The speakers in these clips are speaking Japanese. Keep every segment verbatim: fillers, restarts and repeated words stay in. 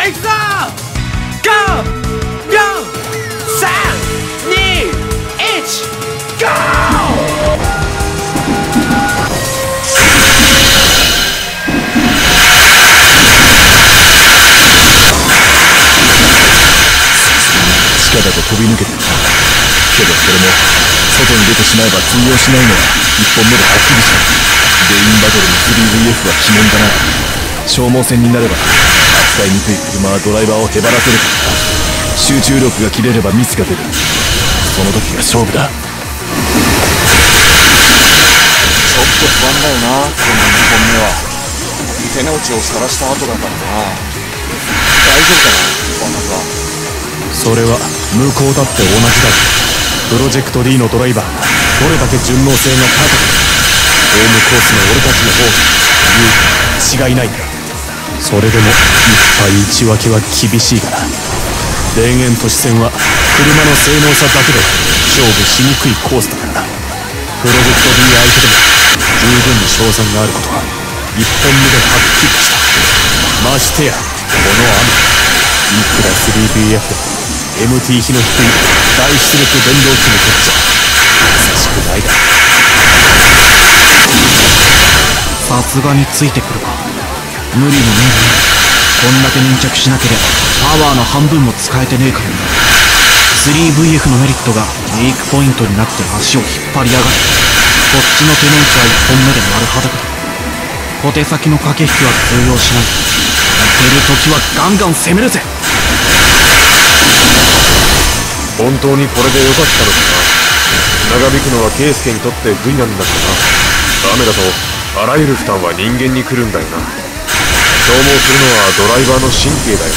ゃ行くぞ。ご、よん、さん、に、いち、ゴー。 地下だと飛び抜けてるな。けどそれも外に出てしまえば通用しないのはいっぽんめではっきりした。レインバトルの スリーブイエフ は鬼門だな。消耗戦になれば扱いにくい車はドライバーをへばらせるからな。集中力が切れればミスが出る。その時が勝負だ。ちょっと不安だよな、このにほんめは。手の内を晒した後だからな。大丈夫かな、こんなは。 それは向こうだって同じだ。プロジェクト D のドライバーがどれだけ順応性が高く、ホームコースの俺たちの方が有利、違いないんだ。それでもいっぱい内訳は厳しいがな。田園都市線は車の性能差だけで勝負しにくいコースだからな。プロジェクト D 相手でも十分に勝算があることはいっぽんめではっきりした。ましてやこの雨、いくら スリーブイエフ でも エムティー 比の低い大出力電動機にとっちゃ優しくないだろ。 さすがについてくるか。無理もねえな。こんだけ粘着しなければパワーの半分も使えてねえからな。 スリーブイエフ のメリットがウィークポイントになって足を引っ張りやがる。こっちの手の内はいっぽんめで丸裸だ。小手先の駆け引きは通用しない。行ける時はガンガン攻めるぜ。 本当にこれで良かったのかな。長引くのは圭介にとって不利なんだからな。雨だとあらゆる負担は人間に来るんだよな。消耗するのはドライバーの神経だよ。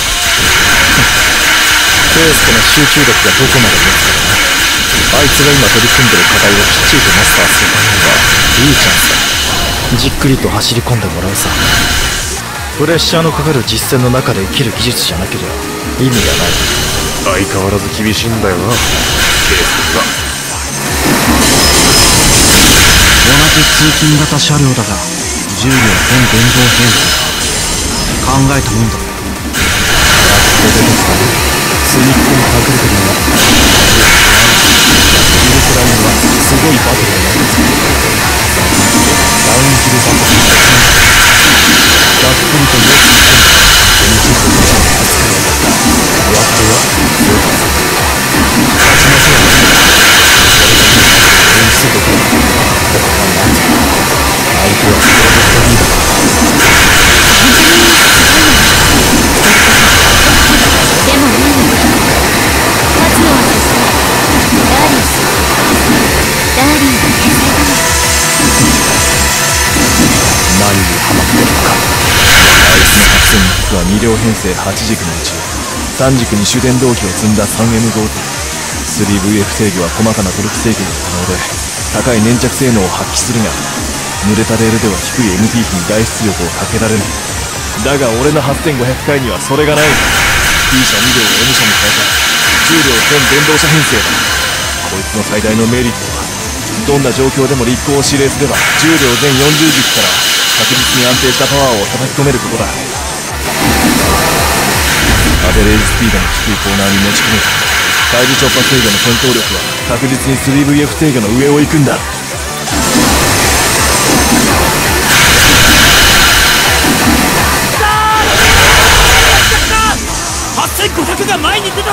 圭介の集中力がどこまで持つかだな。あいつが今取り組んでる課題をきっちりとマスターするためにはいいチャンスだ。じっくりと走り込んでもらうさ。プレッシャーのかかる実戦の中で生きる技術じゃなければ意味がない。 相変わらず厳しいんだよな、圭介が。 同じ通勤型車両だが重量全電動編成。考えたもんだ。 あそこで出てきた隅っこに隠れてるのはヒルクラインはすごいバトルをやるぞ。ダウンヒルバトルがざっくりとよく聞くのはエムティー とにじゅうの扱いだった。終わってはよく勝ちませんよ。それだけ演出力がだからなんて相手はプロジェクトリーダーだ。 でもいいのか。勝つのは絶対ダーリンさ。ダーリンが天才だね。 何にハマってるのか。あいつの作戦はに両編成はち軸のうちさん軸に主電動機を積んだ スリーエムごじゅう。 スリーブイエフ 制御は細かなトルク制御が可能で高い粘着性能を発揮するが、濡れたレールでは低い エムティー 比に大出力をかけられない。だが俺のはっせんごひゃく回にはそれがない。 T 車に両を エム 車に変えたじゅう両全電動車編成だ。こいつの最大のメリットはどんな状況でも立候を指令すればじゅう両全よんじゅう軸から確実に安定したパワーを叩き込めることだ。アベレージスピードの低いコーナーに持ち込める外部直波制御の戦闘力は確実に スリーブイエフ 制御の上を行くんだ。 はっせんごひゃくが前に出たぞ。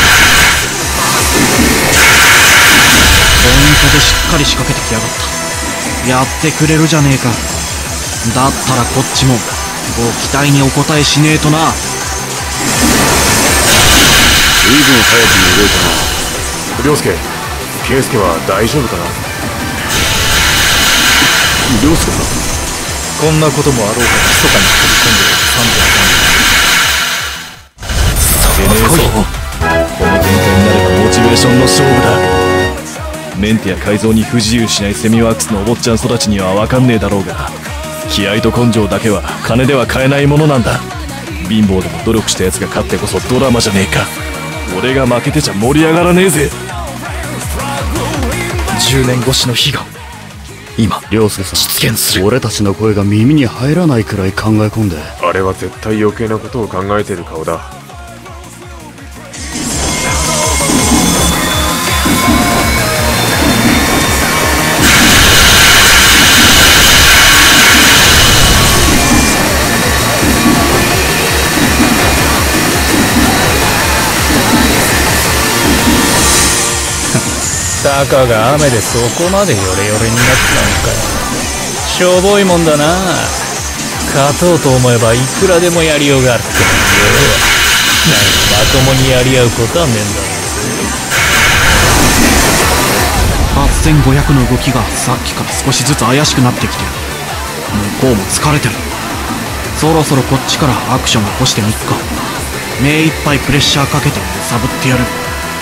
ポイントでしっかり仕掛けてきやがった。やってくれるじゃねえか。だったらこっちもご期待にお応えしねえとな。 随分早くに動いたな。涼介、圭介は大丈夫かな。涼介さん、 こんなこともあろうか密かに飛び込んでるさんびゃくさんじゅう。てめえぞ、この展開になればモチベーションの勝負だ。メンテや改造に不自由しないセミワークスのお坊ちゃん育ちには分かんねえだろうが、気合と根性だけは金では買えないものなんだ。貧乏でも努力したやつが勝ってこそドラマじゃねえか。俺が負けてちゃ盛り上がらねえぜ。じゅうねん越しの悲願、 今涼介さん実現する。俺たちの声が耳に入らないくらい考え込んで。 あれは絶対余計なことを考えてる顔だ。 たかが雨でそこまでヨレヨレになったのかよ。しょぼいもんだな。勝とうと思えばいくらでもやりようがあるってのによ。何もまともにやり合うことはねえんだろうぜ。 はっせんごひゃくの動きがさっきから少しずつ怪しくなってきてる。向こうも疲れてる。そろそろこっちからアクション起こしてみっか。目いっぱいプレッシャーかけて揺さぶってやる。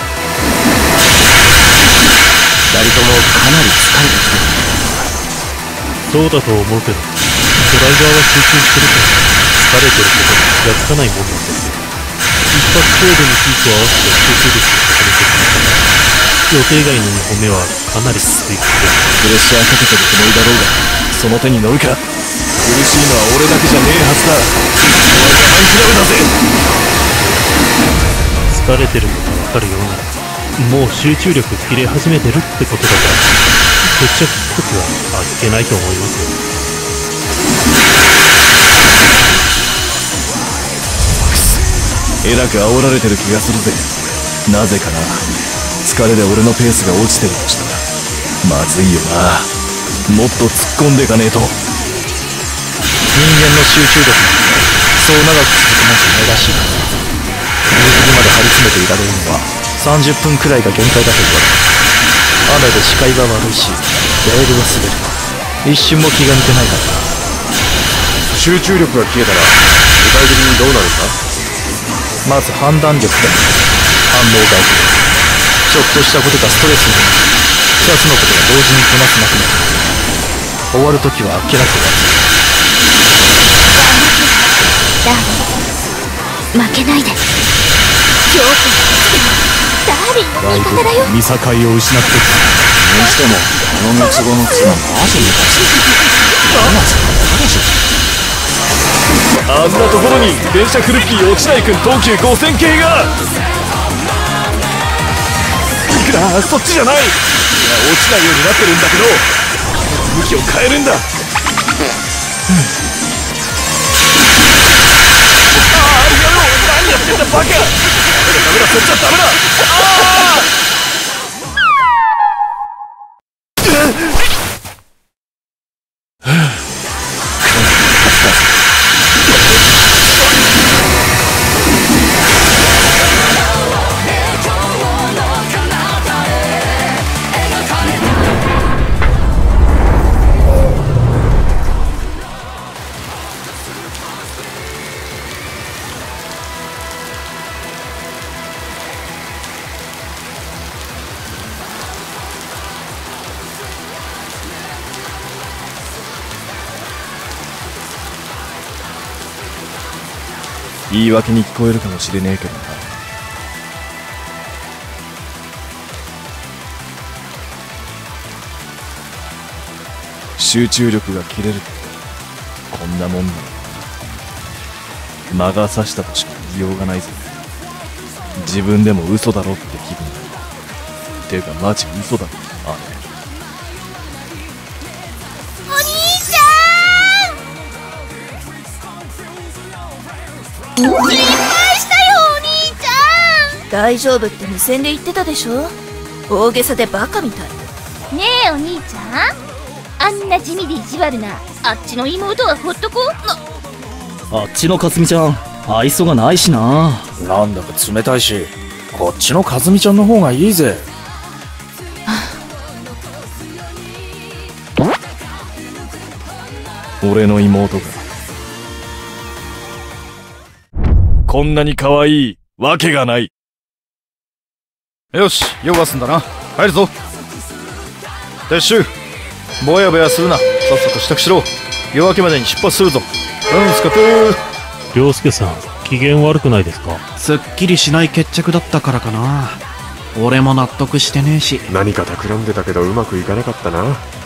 二人ともかなり疲れてきてる。 そうだと思うけど、ドライバーは集中してるから疲れてることに気がつかないもんなんですよ。一発程度にピークを合わせて集中力を高めてる。予定外のにほんめはかなりきつい。プレッシャーかけてるつもりだろうが、その手に乗るか。苦しいのは俺だけじゃねえはずだ。お前が半疲れてるのがわかるようなら、もう集中力切れ始めてるってことだから、決着つく時はあっけないと思いますよ。えらく煽られてる気がするぜ。なぜかな。疲れで俺のペースが落ちてるとしたらまずいよな。もっと突っ込んでいかねえと。人間の集中力なんてそう長く続くもんじゃないらしい。ギリギリまで張り詰めていられるのはさんじゅっぷんくらいが限界だと言われた。雨で視界が悪いしレールが滑る。一瞬も気が抜けないからな。 集中力が消えたら具体的にどうなるんだ。 まず判断力で反応が遅れる。ちょっとしたことがストレスになる。ふたつのことが同時にこなせなくなる。終わるときはあっけなく終わる。 ダーリン負けないで。今日ダーリンの味方だよ。 見境を失ってきた。 にしてもこの三つ子の妻マジムカつく。マジかでしょ。 あんなところに電車クルッキー落ちないくん東急ごせん系が。いくらそっちじゃない。いや落ちないようになってるんだけど向きを変えるんだ。うん、ああやろう。何やってんだバカ。ダメだダメだそっちはダメだ。ああ言い訳に聞こえるかもしれねえけどな。集中力が切れるってこんなもんなの。魔が差したとしか言いようがないぜ。自分でも嘘だろって気分だ。ていうかマジ嘘だろあれ。 心配したよお兄ちゃん。大丈夫って無線で言ってたでしょ。大げさでバカみたい。ねえお兄ちゃん、あんな地味で意地悪なあっちの妹はほっとこう。 あっちのかすみちゃん愛想がないしな。 なんだか冷たいし、こっちのかずみちゃんの方がいいぜ。 俺の妹がこんなに可愛いわけがない。 よし、用が済んだな。帰るぞ。撤収。ぼやぼやするな。さっさと支度しろ。夜明けまでに出発するぞ。うん、スカプー。 涼介さん、機嫌悪くないですか。 すっきりしない決着だったからかな。俺も納得してねえし。 何か企んでたけどうまくいかなかったな。